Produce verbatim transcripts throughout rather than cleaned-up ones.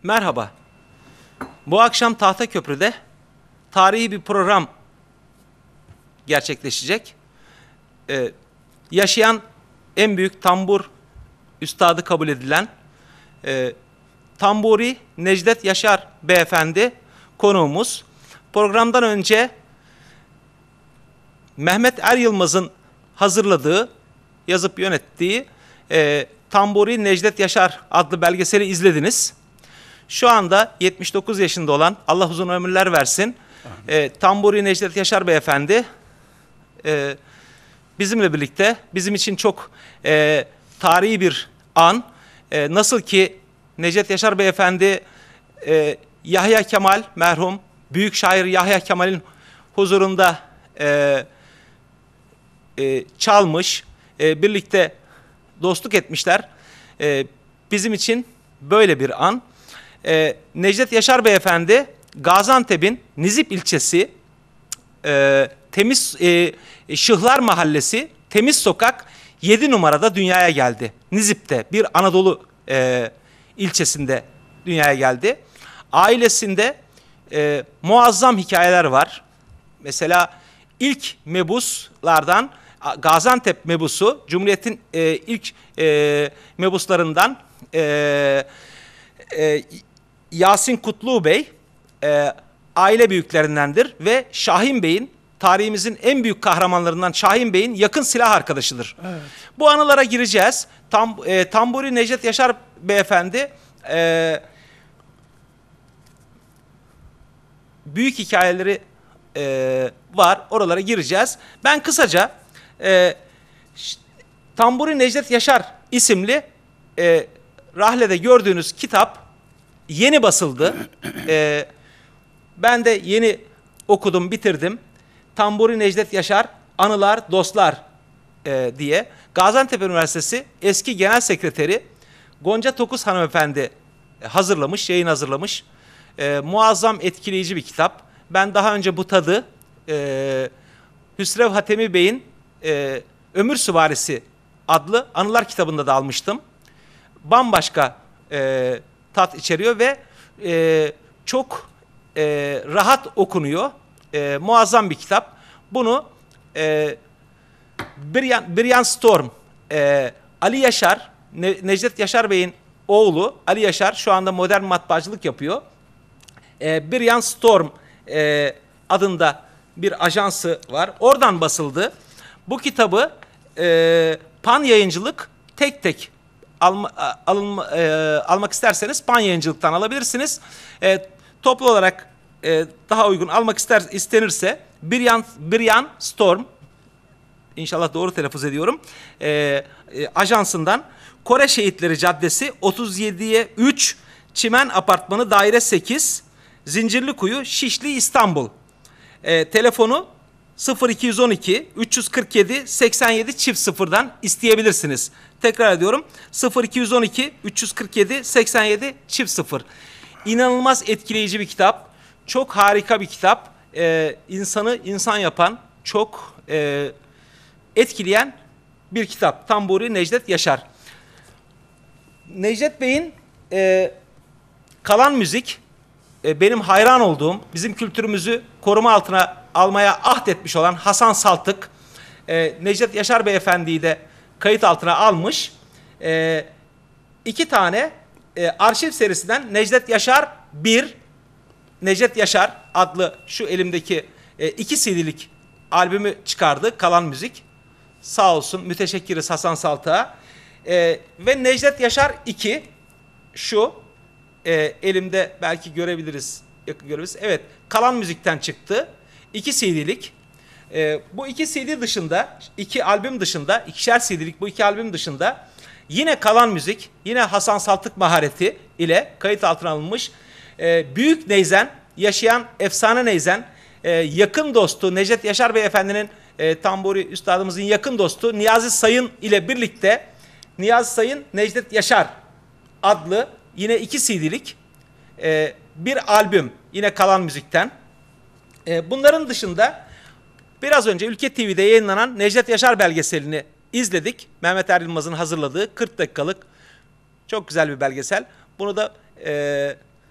Merhaba. Bu akşam Tahtaköprü'de tarihi bir program gerçekleşecek. Ee, yaşayan en büyük tambur üstadı kabul edilen e, Tamburi Necdet Yaşar Beyefendi konuğumuz. Programdan önce Mehmet Er Yılmaz'ın hazırladığı, yazıp yönettiği e, Tamburi Necdet Yaşar adlı belgeseli izlediniz. Şu anda yetmiş dokuz yaşında olan, Allah uzun ömürler versin, e, Tamburi Necdet Yaşar Beyefendi e, bizimle birlikte, bizim için çok e, tarihi bir an. E, nasıl ki Necdet Yaşar Beyefendi e, Yahya Kemal merhum, büyük şair Yahya Kemal'in huzurunda e, e, çalmış, e, birlikte dostluk etmişler. E, bizim için böyle bir an. E, Necdet Yaşar Beyefendi Gaziantep'in Nizip ilçesi e, Temiz e, Şıhlar Mahallesi Temiz Sokak yedi numarada dünyaya geldi. Nizip'te bir Anadolu e, ilçesinde dünyaya geldi. Ailesinde e, muazzam hikayeler var. Mesela ilk mebuslardan Gaziantep mebusu, Cumhuriyet'in e, ilk e, mebuslarından e, e, Yasin Kutlu Bey e, aile büyüklerindendir ve Şahin Bey'in, tarihimizin en büyük kahramanlarından Şahin Bey'in yakın silah arkadaşıdır. Evet. Bu anılara gireceğiz. Tam, e, Tamburi Necdet Yaşar Beyefendi e, büyük hikayeleri e, var. Oralara gireceğiz. Ben kısaca e, Tamburi Necdet Yaşar isimli e, rahlede gördüğünüz kitap yeni basıldı. E, ben de yeni okudum, bitirdim. Tamburi Necdet Yaşar, Anılar, Dostlar e, diye. Gaziantep Üniversitesi eski Genel Sekreteri Gonca Tokuz Hanımefendi hazırlamış, yayın hazırlamış. E, muazzam etkileyici bir kitap. Ben daha önce bu tadı e, Hüsrev Hatemi Bey'in e, Ömür Süvarisi adlı anılar kitabında da almıştım. Bambaşka e, tat içeriyor ve e, çok e, rahat okunuyor. E, muazzam bir kitap. Bunu e, Brian, Brian Storm, e, Ali Yaşar, ne, Necdet Yaşar Bey'in oğlu Ali Yaşar şu anda modern matbaacılık yapıyor. E, Brian Storm e, adında bir ajansı var. Oradan basıldı. Bu kitabı e, Pan Yayıncılık tek tek alma, alınma, e, almak isterseniz Pan Yayıncılık'tan alabilirsiniz. E, toplu olarak e, daha uygun almak ister istenirse Brian, Brian Storm, İnşallah doğru telaffuz ediyorum, e, e, ajansından Kore Şehitleri Caddesi otuz yediye üç Çimen Apartmanı Daire sekiz Zincirlikuyu Şişli İstanbul. E, telefonu sıfır iki on iki üç kırk yedi seksen yedi çift sıfırdan isteyebilirsiniz. Tekrar ediyorum, sıfır iki on iki üç kırk yedi seksen yedi çift sıfır. İnanılmaz etkileyici bir kitap. Çok harika bir kitap. Ee, insanı insan yapan, çok e, etkileyen bir kitap. Tamburi Necdet Yaşar. Necdet Bey'in e, kalan müzik, e, benim hayran olduğum, bizim kültürümüzü koruma altına almaya ahdetmiş olan Hasan Saltık, e, Necdet Yaşar Beyefendi'yi de kayıt altına almış. E, iki tane e, arşiv serisinden Necdet Yaşar bir, Necdet Yaşar adlı şu elimdeki e, iki C D'lik albümü çıkardı. Kalan müzik. Sağ olsun, müteşekkiriz Hasan Saltık'a. E, ve Necdet Yaşar iki, şu e, elimde belki görebiliriz. Yakın görebiliriz. Evet, Kalan müzikten çıktı. iki C D'lik. E, bu iki C D dışında, iki albüm dışında, ikişer C D'lik bu iki albüm dışında yine Kalan müzik, yine Hasan Saltık mahareti ile kayıt altına alınmış. E, Büyük Neyzen, yaşayan efsane Neyzen, e, yakın dostu Necdet Yaşar Beyefendi'nin e, Tamburi üstadımızın yakın dostu Niyazi Sayın ile birlikte Niyazi Sayın Necdet Yaşar adlı yine iki C D'lik e, bir albüm yine Kalan müzikten. E, bunların dışında biraz önce Ülke T V'de yayınlanan Necdet Yaşar belgeselini izledik. Mehmet Er Yılmaz'ın hazırladığı kırk dakikalık çok güzel bir belgesel. Bunu da e,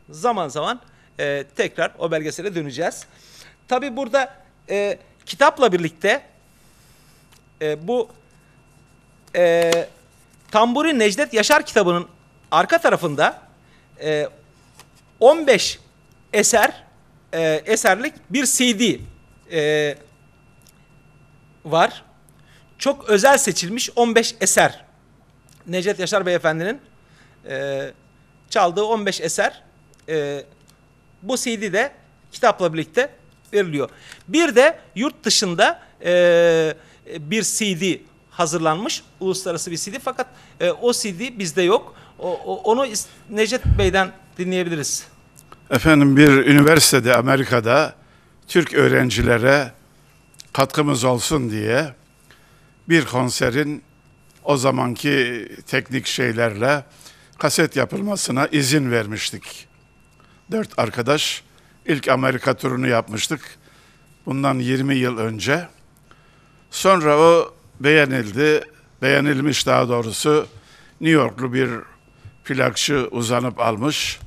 zaman zaman e, tekrar o belgesele döneceğiz. Tabii burada e, kitapla birlikte e, bu e, Tamburi Necdet Yaşar kitabının arka tarafında e, on beş eser e, eserlik bir C D e, var. Çok özel seçilmiş on beş eser. Necdet Yaşar Beyefendi'nin e, çaldığı on beş eser e, bu C D'de kitapla birlikte veriliyor. Bir de yurt dışında e, bir C D hazırlanmış. Uluslararası bir C D fakat e, o C D bizde yok. O, o, onu Necdet Bey'den dinleyebiliriz. Efendim, bir üniversitede Amerika'da Türk öğrencilere katkımız olsun diye bir konserin o zamanki teknik şeylerle kaset yapılmasına izin vermiştik. Dört arkadaş ilk Amerika turunu yapmıştık. Bundan yirmi yıl önce. Sonra o beğenildi, beğenilmiş daha doğrusu. New Yorklu bir plakçı uzanıp almış.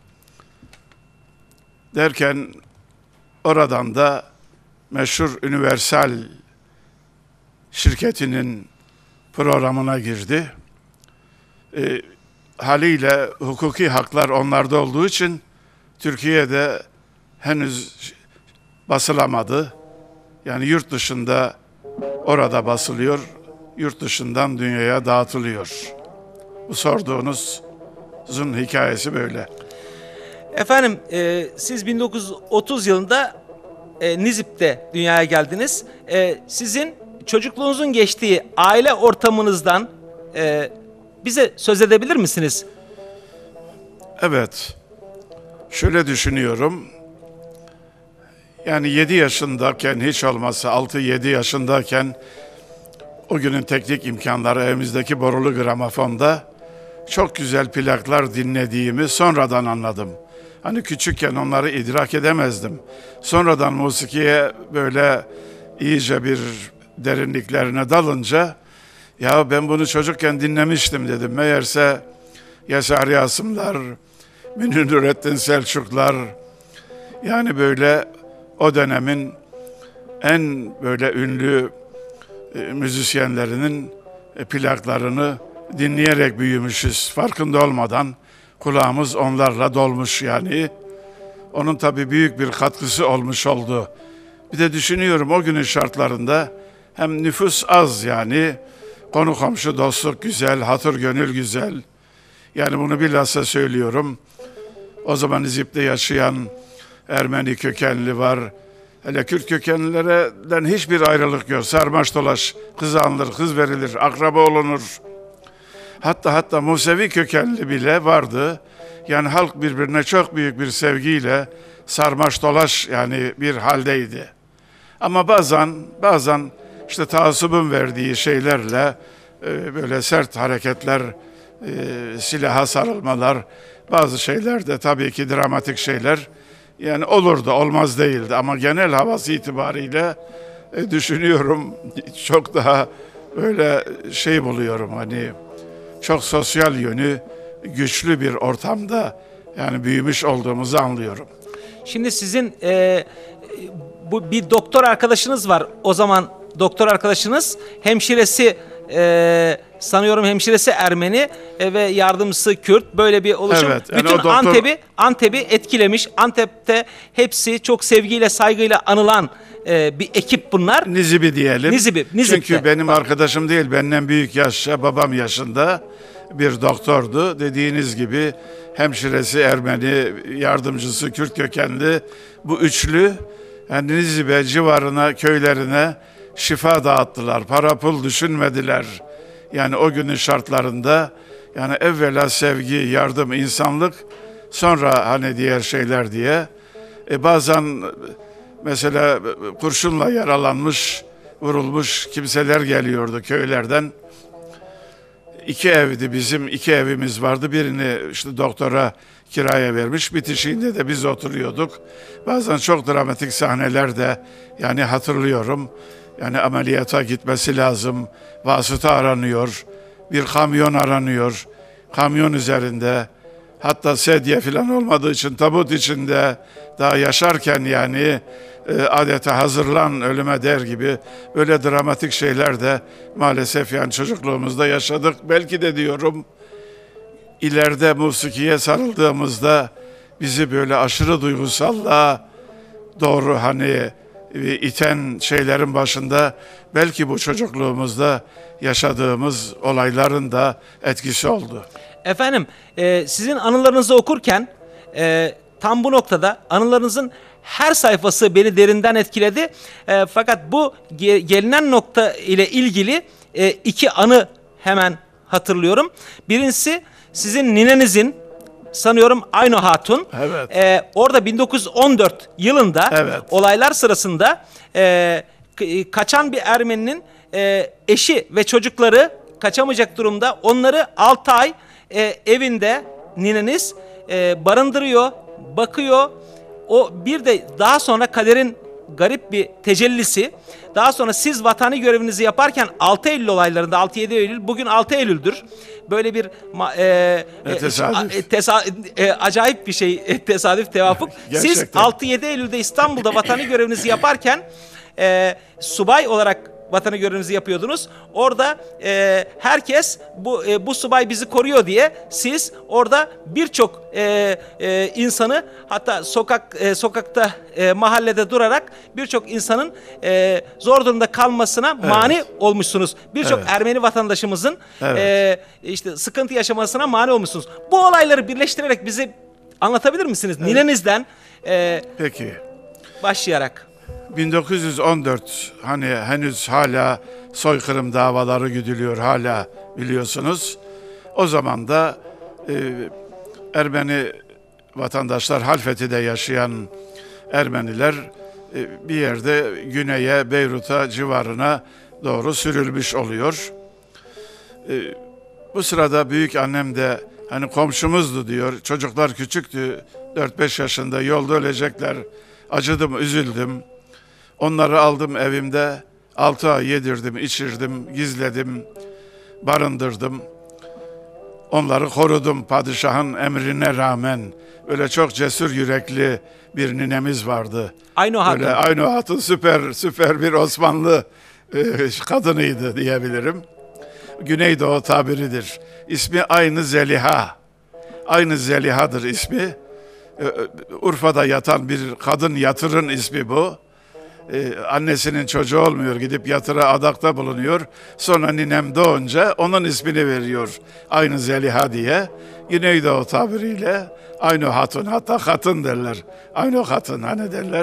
Derken oradan da meşhur Universal şirketinin programına girdi. E, haliyle hukuki haklar onlarda olduğu için Türkiye'de henüz basılamadı. Yani yurt dışında orada basılıyor, yurt dışından dünyaya dağıtılıyor. Bu sorduğunuzun hikayesi böyle. Efendim e, siz bin dokuz yüz otuz yılında e, Nizip'te dünyaya geldiniz. E, sizin çocukluğunuzun geçtiği aile ortamınızdan e, bize söz edebilir misiniz? Evet, şöyle düşünüyorum. Yani yedi yaşındayken, hiç olmazsa altı yedi yaşındayken o günün teknik imkanları evimizdeki borulu gramofonda çok güzel plaklar dinlediğimi sonradan anladım. Hani küçükken onları idrak edemezdim. Sonradan musikiye böyle iyice bir derinliklerine dalınca ya ben bunu çocukken dinlemiştim dedim. Meğerse Yaşar Yasımlar, Münir Nurettin Selçuklar, yani böyle o dönemin en böyle ünlü e, müzisyenlerinin e, plaklarını dinleyerek büyümüşüz. Farkında olmadan kulağımız onlarla dolmuş yani. Onun tabii büyük bir katkısı olmuş oldu. Bir de düşünüyorum o günün şartlarında hem nüfus az yani, konu komşu dostluk güzel, hatır gönül güzel. Yani bunu bilhassa söylüyorum. O zaman İzip'te yaşayan Ermeni kökenli var. Hele Kürt kökenlilerden hiçbir ayrılık yok. Sarmaş dolaş, kız alınır, kız verilir, akraba olunur. Hatta hatta Musevi kökenli bile vardı. Yani halk birbirine çok büyük bir sevgiyle sarmaş dolaş yani bir haldeydi. Ama bazen bazen işte taassubun verdiği şeylerle e, böyle sert hareketler, e, silaha sarılmalar, bazı şeyler de tabii ki dramatik şeyler yani olurdu, olmaz değildi. Ama genel havası itibariyle e, düşünüyorum çok daha böyle şey buluyorum, hani çok sosyal yönü güçlü bir ortamda yani büyümüş olduğumuzu anlıyorum. Şimdi sizin e, bu bir doktor arkadaşınız var. O zaman doktor arkadaşınız hemşiresi e, sanıyorum hemşiresi Ermeni e, ve yardımcısı Kürt. Böyle bir oluşum. Evet, yani bütün doktor... Antep'i Antep'i etkilemiş. Antep'te hepsi çok sevgiyle, saygıyla anılan e, bir ekip bunlar. Nizibi diyelim. Nizibi, Nizip'te. Çünkü benim arkadaşım değil, benden büyük yaşça, babam yaşında bir doktordu. Dediğiniz gibi hemşiresi Ermeni, yardımcısı Kürt kökenli, bu üçlü yani Nizibe civarına, köylerine şifa dağıttılar. Para pul düşünmediler. Yani o günün şartlarında yani evvela sevgi, yardım, insanlık, sonra hani diğer şeyler diye. E bazen mesela kurşunla yaralanmış, vurulmuş kimseler geliyordu köylerden. İki evdi bizim, iki evimiz vardı. Birini işte doktora kiraya vermiş, bitişiğinde de biz oturuyorduk. Bazen çok dramatik sahneler de yani hatırlıyorum. Yani ameliyata gitmesi lazım, vasıta aranıyor, bir kamyon aranıyor. Kamyon üzerinde Hatta sedye falan olmadığı için tabut içinde daha yaşarken yani e, adeta hazırlan ölüme der gibi böyle dramatik şeyler de maalesef yani çocukluğumuzda yaşadık. Belki de diyorum ileride musikiye sarıldığımızda bizi böyle aşırı duygusallığa doğru hani e, iten şeylerin başında belki bu çocukluğumuzda yaşadığımız olayların da etkisi oldu. Efendim, e, sizin anılarınızı okurken e, tam bu noktada anılarınızın her sayfası beni derinden etkiledi. E, fakat bu ge- gelinen nokta ile ilgili e, iki anı hemen hatırlıyorum. Birincisi sizin ninenizin, sanıyorum Ayno Hatun. Evet. E, orada bin dokuz yüz on dört yılında Evet. olaylar sırasında e, k- kaçan bir Ermeninin e, eşi ve çocukları kaçamayacak durumda. Onları altı ay e, evinde nineniz e, barındırıyor, bakıyor. O bir de daha sonra kaderin garip bir tecellisi. Daha sonra siz vatani görevinizi yaparken altı Eylül olaylarında, altı yedi Eylül, bugün altı Eylül'dür. Böyle bir ma- e, E, tesadüf. e, tesa- e, acayip bir şey, e, tesadüf tevafuk. Siz Gerçekten. altı yedi Eylül'de İstanbul'da vatani görevinizi yaparken e, subay olarak vatani görevinizi yapıyordunuz. Orada e, herkes bu e, bu subay bizi koruyor diye siz orada birçok e, e, insanı, hatta sokak e, sokakta e, mahallede durarak birçok insanın e, zor durumda kalmasına mani olmuşsunuz. Birçok Evet. Ermeni vatandaşımızın Evet. e, işte sıkıntı yaşamasına mani olmuşsunuz. Bu olayları birleştirerek bize anlatabilir misiniz? Ninenizden e, Peki. başlayarak. bin dokuz yüz on dört hani henüz hala soykırım davaları güdülüyor hala biliyorsunuz. O zaman da e, Ermeni vatandaşlar Halfeti'de yaşayan Ermeniler e, bir yerde güneye Beyrut'a civarına doğru sürülmüş oluyor. E, bu sırada büyük annem de hani komşumuzdu diyor. Çocuklar küçüktü. dört beş yaşında yolda ölecekler. Acıdım, üzüldüm. Onları aldım evimde, altı ay yedirdim, içirdim, gizledim, barındırdım. Onları korudum padişahın emrine rağmen. Öyle çok cesur yürekli bir ninemiz vardı. Ayno Hatun. Böyle Ayno Hatun süper süper bir Osmanlı e, kadınıydı diyebilirim. Güneydoğu tabiridir. İsmi aynı Zeliha. Aynı Zeliha'dır ismi. E, Urfa'da yatan bir kadın yatırın ismi bu. Ee, annesinin çocuğu olmuyor, gidip yatıra adakta bulunuyor. Sonra ninem doğunca onun ismini veriyor. Aynı Zeliha diye. Güneydoğu tabiriyle Ayno Hatun, hatta hatun derler. Ayno Hatun hani derler.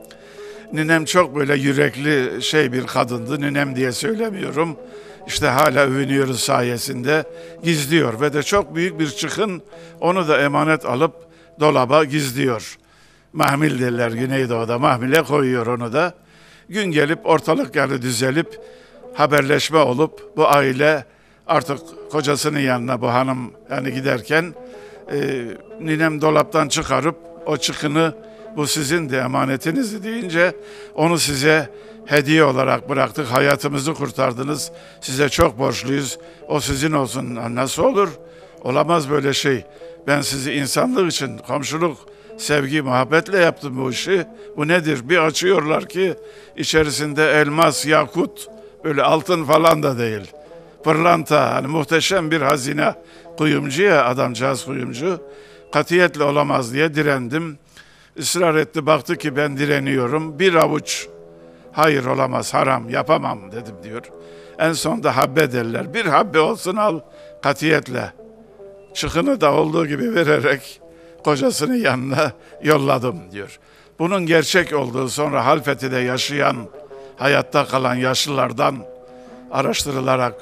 Ninem çok böyle yürekli şey bir kadındı. Ninem diye söylemiyorum. İşte hala övünüyoruz sayesinde. Gizliyor ve de çok büyük bir çıkın onu da emanet alıp dolaba gizliyor. Mahmil derler Güneydoğu'da, mahmile koyuyor onu da. Gün gelip ortalık yani düzelip haberleşme olup bu aile artık kocasının yanına bu hanım yani giderken e, ninem dolaptan çıkarıp o çıkını bu sizin de emanetiniz deyince onu size hediye olarak bıraktık. Hayatımızı kurtardınız. Size çok borçluyuz. O sizin olsun. Nasıl olur? Olamaz böyle şey. Ben sizi insanlık için, komşuluk, sevgi, muhabbetle yaptım bu işi. Bu nedir? Bir açıyorlar ki içerisinde elmas, yakut, böyle altın falan da değil. Pırlanta, hani muhteşem bir hazine. Kuyumcu ya, adamcağız kuyumcu. Katiyetle olamaz diye direndim. Israr etti, baktı ki ben direniyorum. Bir avuç, hayır olamaz, haram, yapamam dedim diyor. En sonunda habbe derler. Bir habbe olsun al katiyetle. Çıkını da olduğu gibi vererek kocasının yanına yolladım diyor. Bunun gerçek olduğu sonra Halfeti'de yaşayan, hayatta kalan yaşlılardan araştırılarak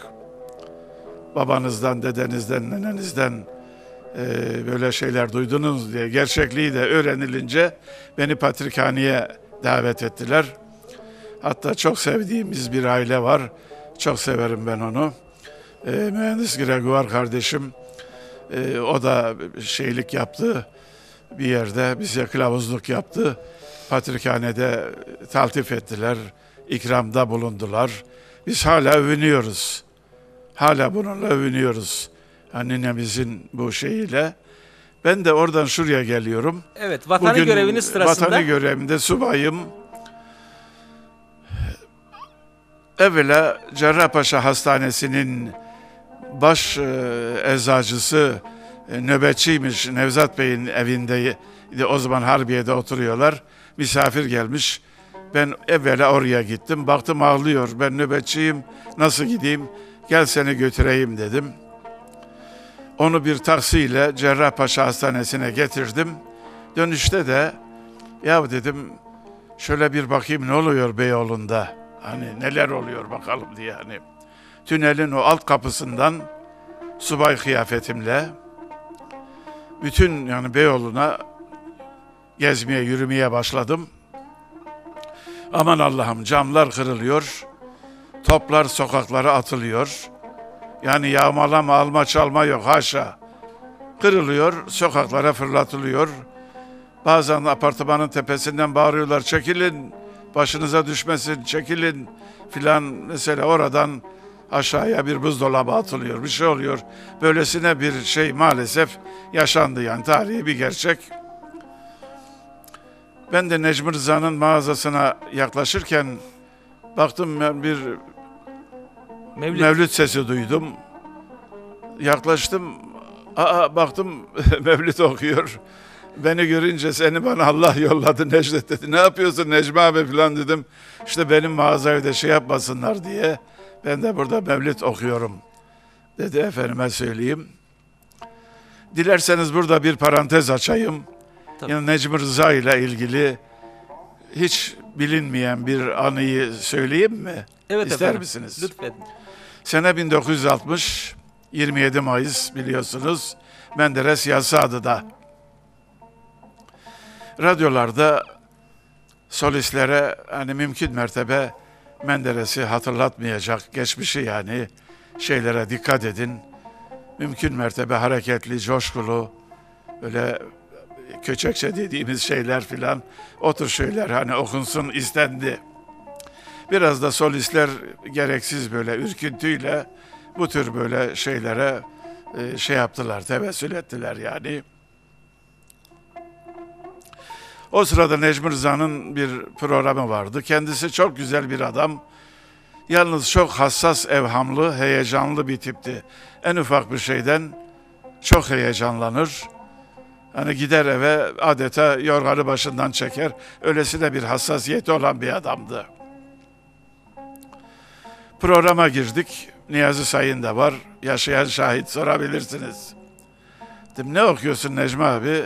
babanızdan, dedenizden, nenenizden e, böyle şeyler duydunuz diye gerçekliği de öğrenilince beni Patrikhane'ye davet ettiler. Hatta çok sevdiğimiz bir aile var. Çok severim ben onu. E, mühendis Gregoire kardeşim. E, o da şeylik yaptı. Bir yerde bize kılavuzluk yaptı. Patrikhane'de taltif ettiler. İkramda bulundular. Biz hala övünüyoruz. Hala bununla övünüyoruz. Annemizin bu şeyiyle. Ben de oradan şuraya geliyorum. Evet, vatanı Bugün göreviniz sırasında. Vatanı görevimde subayım. Evvela Cerrahpaşa Hastanesi'nin baş e, eczacısı e, nöbetçiymiş. Nevzat Bey'in evinde, o zaman Harbiye'de oturuyorlar. Misafir gelmiş. Ben evvela oraya gittim. Baktım ağlıyor. Ben nöbetçiyim. Nasıl gideyim? Gel seni götüreyim dedim. Onu bir taksiyle Cerrahpaşa Hastanesi'ne getirdim. Dönüşte de ya dedim şöyle bir bakayım ne oluyor Beyoğlu'nda. Hani neler oluyor bakalım diye hani. Tünelin o alt kapısından subay kıyafetimle bütün yani Beyoğlu'na gezmeye, yürümeye başladım. Aman Allah'ım, camlar kırılıyor, toplar sokaklara atılıyor. Yani yağmalama, alma, çalma yok, haşa. Kırılıyor, sokaklara fırlatılıyor. Bazen apartmanın tepesinden bağırıyorlar, çekilin, başınıza düşmesin, çekilin filan. Mesela oradan aşağıya bir buzdolabı atılıyor, bir şey oluyor. Böylesine bir şey maalesef yaşandı, yani tarihi bir gerçek. Ben de Necmi Rıza'nın mağazasına yaklaşırken baktım ben bir Mevlüt. Mevlüt sesi duydum. Yaklaştım, aa baktım Mevlüt okuyor. Beni görünce seni bana Allah yolladı Necdet dedi. Ne yapıyorsun Necmi abi falan dedim. İşte benim mağazayı da şey yapmasınlar diye ben de burada Mevlüt okuyorum dedi, efendime söyleyeyim. Dilerseniz burada bir parantez açayım. Tabii. Yani Necmi Rıza ile ilgili hiç bilinmeyen bir anıyı söyleyeyim mi? Evet İster efendim, misiniz? lütfen. Sene bin dokuz yüz altmış, yirmi yedi Mayıs biliyorsunuz, Menderes Yassıada'da. Radyolarda solistlere hani mümkün mertebe Menderes'i hatırlatmayacak geçmişi yani şeylere dikkat edin. Mümkün mertebe hareketli, coşkulu, böyle köçekçe dediğimiz şeyler filan, o tür şeyler hani okunsun istendi. Biraz da solistler gereksiz böyle ürküntüyle bu tür böyle şeylere e, şey yaptılar, tevessül ettiler yani. O sırada Necmi Rıza'nın bir programı vardı. Kendisi çok güzel bir adam. Yalnız çok hassas, evhamlı, heyecanlı bir tipti. En ufak bir şeyden çok heyecanlanır. Hani gider eve adeta yorganı başından çeker. Öylesine bir hassasiyeti olan bir adamdı. Programa girdik. Niyazi Sayın da var. Yaşayan şahit, sorabilirsiniz. Dedim, ne okuyorsun Necmi abi?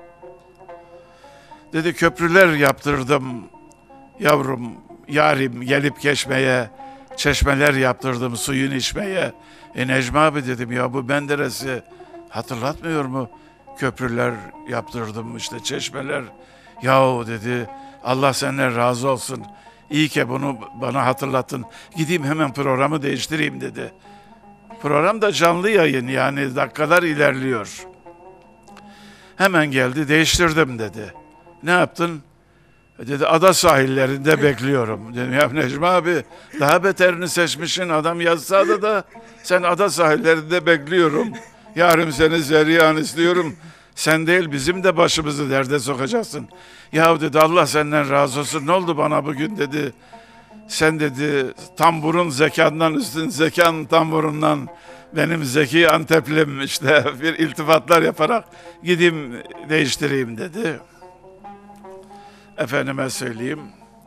Dedi, köprüler yaptırdım yavrum, yarim gelip geçmeye, çeşmeler yaptırdım suyun içmeye. E Necmi abi dedim, ya bu Menderes'i hatırlatmıyor mu? Köprüler yaptırdım, işte çeşmeler. Yahu dedi, Allah senden razı olsun. İyi ki bunu bana hatırlattın. Gideyim hemen programı değiştireyim dedi. Program da canlı yayın, yani dakikalar ilerliyor. Hemen geldi, değiştirdim dedi. Ne yaptın? E dedi, ada sahillerinde bekliyorum. Dedim, ya Necmi abi daha beterini seçmişsin, adam yazsa da sen ada sahillerinde bekliyorum. Yarın seni zeryan istiyorum. Sen değil bizim de başımızı derde sokacaksın. Ya dedi, Allah senden razı olsun. Ne oldu bana bugün dedi. Sen dedi tamburun zekandan üstün, zekan tamburundan benim zeki Anteplim işte bir iltifatlar yaparak gideyim değiştireyim dedi. Efendime söyleyeyim.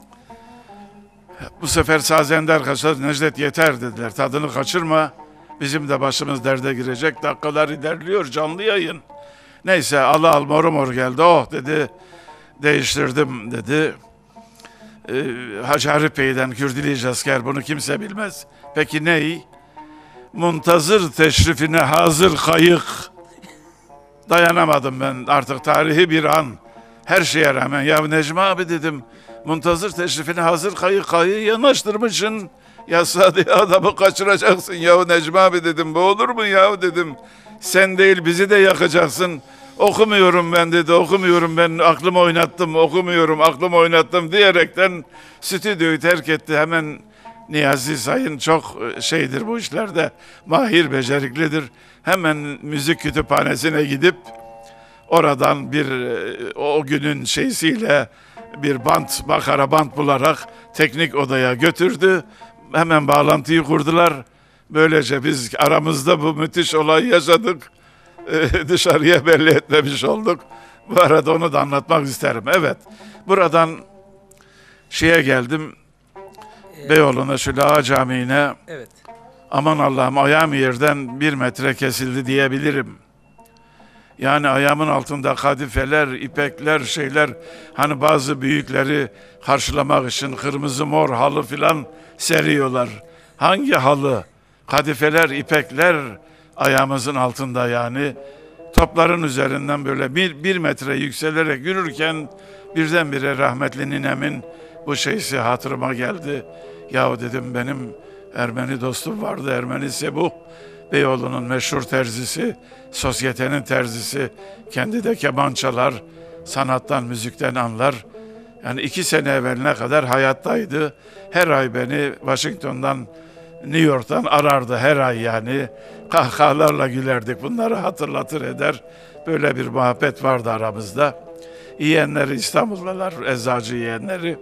Bu sefer sazende arkadaşlar, Necdet yeter dediler. Tadını kaçırma. Bizim de başımız derde girecek. Dakikalar ilerliyor, canlı yayın. Neyse al al mor mor geldi. Oh dedi, değiştirdim dedi. Ee, Hacı Arif Bey'den Kürdili asker, bunu kimse bilmez. Peki ney? Muntazır teşrifine hazır kayık. Dayanamadım ben, artık tarihi bir an. Her şeye rağmen, ya Necmi abi dedim, muntazır teşrifine hazır kayık, kayığı yanaştırmışsın. Yasa diye adamı kaçıracaksın ya Necmi abi dedim, bu olur mu ya dedim. Sen değil bizi de yakacaksın. Okumuyorum ben dedi, okumuyorum ben, aklımı oynattım, okumuyorum, aklımı oynattım diyerekten stüdyoyu terk etti. Hemen Niyazi Sayın çok şeydir bu işlerde, mahir, beceriklidir. Hemen müzik kütüphanesine gidip oradan bir e, o günün şeysiyle bir bant, makara bant bularak teknik odaya götürdü. Hemen bağlantıyı kurdular. Böylece biz aramızda bu müthiş olayı yaşadık. Ee, dışarıya belli etmemiş olduk. Bu arada onu da anlatmak isterim. Evet, buradan şeye geldim. Evet. Beyoğlu'na, şu Lağa Camii'ne. Evet. Aman Allah'ım, ayağım yerden bir metre kesildi diyebilirim. Yani ayağımın altında kadifeler, ipekler, şeyler, hani bazı büyükleri karşılamak için kırmızı mor halı filan seriyorlar. Hangi halı? Kadifeler, ipekler ayağımızın altında yani. Topların üzerinden böyle bir, bir metre yükselerek yürürken birdenbire rahmetli ninemin bu şeysi hatırıma geldi. Yahu dedim, benim Ermeni dostum vardı, Ermeni Sebuh. Beyoğlu'nun meşhur terzisi, sosyetenin terzisi, kendi de keman çalar, sanattan, müzikten anlar. Yani iki sene evveline kadar hayattaydı. Her ay beni Washington'dan, New York'tan arardı her ay yani. Kahkahalarla gülerdik, bunları hatırlatır eder. Böyle bir muhabbet vardı aramızda. Yeğenleri İstanbullular, eczacı yeğenleri.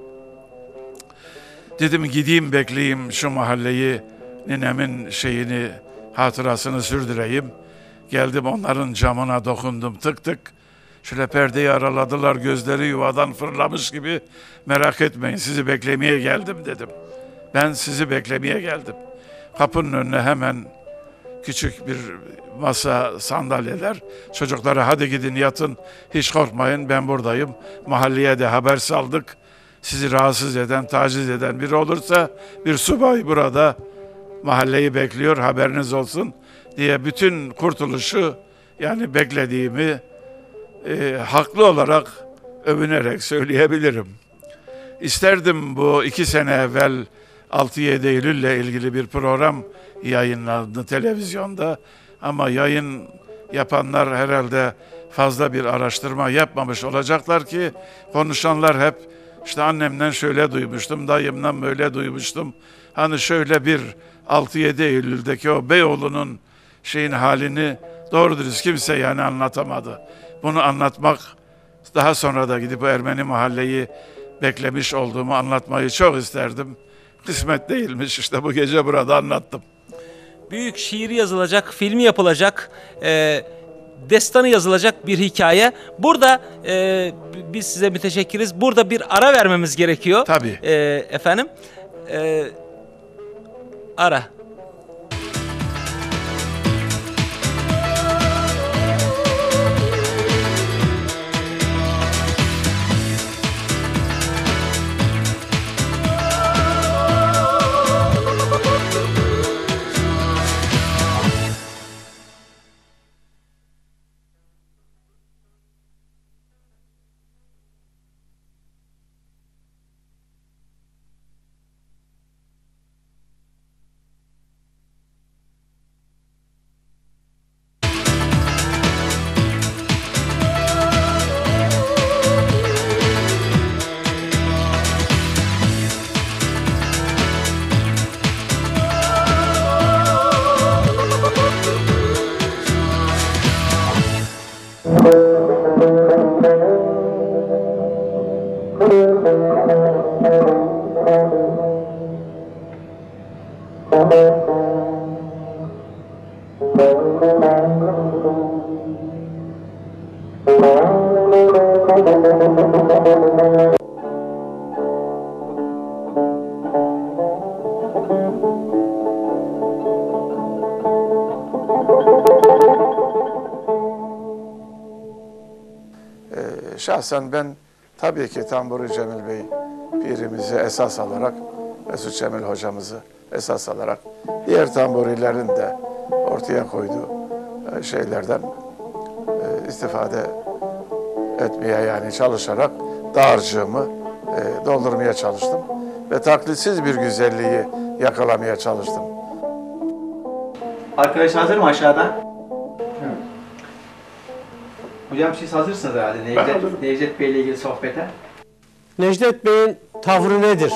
Dedim gideyim bekleyeyim şu mahalleyi, ninemin şeyini, hatırasını sürdüreyim. Geldim, onların camına dokundum, tık tık. Şöyle perdeyi araladılar, gözleri yuvadan fırlamış gibi. Merak etmeyin, sizi beklemeye geldim dedim. Ben sizi beklemeye geldim. Kapının önüne hemen küçük bir masa, sandalyeler. Çocuklara hadi gidin yatın, hiç korkmayın, ben buradayım. Mahalleye de haber saldık. Sizi rahatsız eden, taciz eden biri olursa bir subay burada mahalleyi bekliyor, haberiniz olsun diye bütün kurtuluşu, yani beklediğimi e, haklı olarak övünerek söyleyebilirim. İsterdim bu iki sene evvel altı yedi Eylül'le ilgili bir program yayınlandı televizyonda, ama yayın yapanlar herhalde fazla bir araştırma yapmamış olacaklar ki konuşanlar hep işte annemden şöyle duymuştum, dayımdan böyle duymuştum. Hani şöyle bir altı yedi Eylül'deki o Beyoğlu'nun şeyin halini doğru dürüst kimse yani anlatamadı. Bunu anlatmak, daha sonra da gidip o Ermeni mahalleyi beklemiş olduğumu anlatmayı çok isterdim. Kısmet değilmiş, işte bu gece burada anlattım. Büyük şiiri yazılacak, filmi yapılacak, e, destanı yazılacak bir hikaye. Burada e, biz size müteşekkiriz. Burada bir ara vermemiz gerekiyor. Tabii. E, efendim. E, ara. Şahsen ben tabii ki Tamburi Cemil Bey pirimizi esas alarak, Mesut Cemil hocamızı esas alarak diğer tamburilerin de ortaya koyduğu şeylerden istifade etmeye yani çalışarak dağarcığımı doldurmaya çalıştım ve taklitsiz bir güzelliği yakalamaya çalıştım. Arkadaş hazır mı aşağıda? Hocam siz hazırsınız herhalde Necdet, Necdet Bey ile ilgili sohbete. Necdet Bey'in tavrı nedir?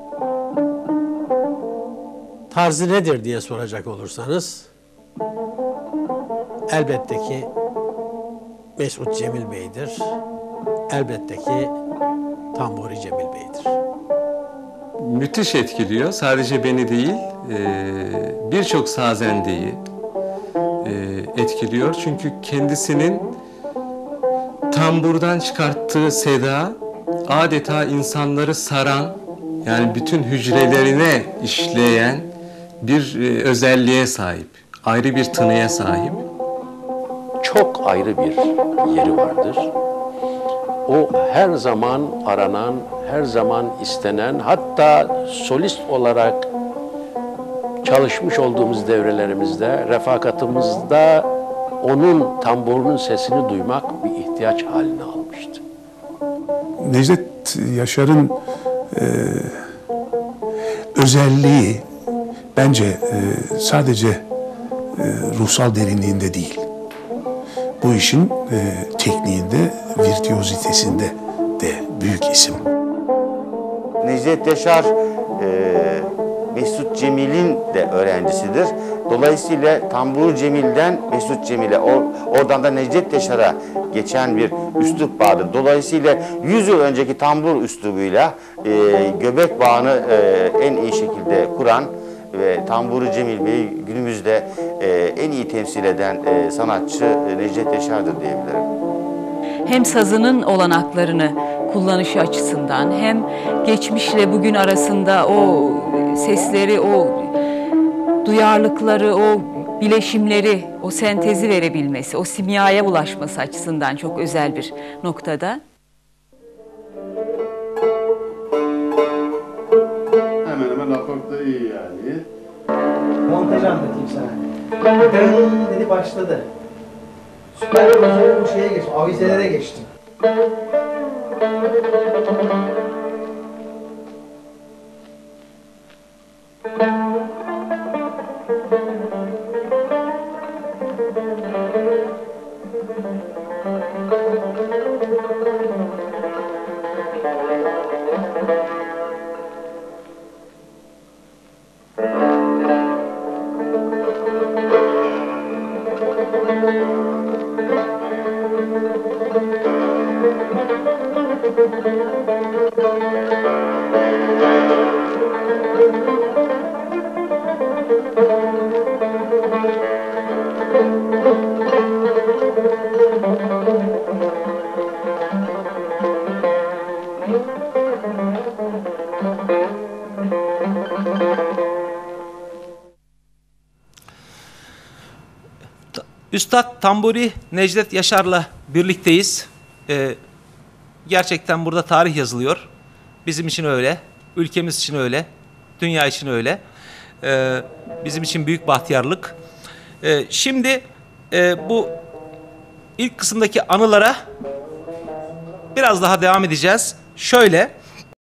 Tarzı nedir diye soracak olursanız elbette ki Mesut Cemil Bey'dir. Elbette ki Tamburi Cemil Bey'dir. Müthiş etkiliyor. Sadece beni değil, e, birçok sazendeyi e, etkiliyor. Çünkü kendisinin tamburdan çıkarttığı seda adeta insanları saran, yani bütün hücrelerine işleyen bir e, özelliğe sahip. Ayrı bir tınıya sahip. Çok ayrı bir yeri vardır. O her zaman aranan, her zaman istenen, hatta solist olarak çalışmış olduğumuz devrelerimizde, refakatımızda onun tamburunun sesini duymak bir ihtiyaç haline almıştı. Necdet Yaşar'ın e, özelliği bence e, sadece e, ruhsal derinliğinde değil. Bu işin e, tekniğinde, virtüozitesinde de büyük isim. Necdet Yaşar, e, Mesut Cemil'in de öğrencisidir. Dolayısıyla Tambur Cemil'den Mesut Cemil'e, or, oradan da Necdet Yaşar'a geçen bir üslup vardır. Dolayısıyla yüz yıl önceki tambur üslubuyla e, göbek bağını e, en iyi şekilde kuran ve Tamburi Cemil Bey'i günümüzde e, en iyi temsil eden e, sanatçı e, Necdet Yaşar'dır diyebilirim. Hem sazının olanaklarını kullanışı açısından hem geçmişle bugün arasında o sesleri, o duyarlılıkları, o bileşimleri, o sentezi verebilmesi, o simyaya ulaşması açısından çok özel bir noktada. Hemen hemen akorda iyi yani. Montajı anlatayım sana. Dın dedi başladı. Süper bu şeye geçtim, avizelere geçtim. Üstad Tamburi Necdet Yaşar'la birlikteyiz. Ee, gerçekten burada tarih yazılıyor. Bizim için öyle, ülkemiz için öyle, dünya için öyle. Ee, bizim için büyük bahtiyarlık. Ee, şimdi e, bu ilk kısımdaki anılara biraz daha devam edeceğiz. Şöyle,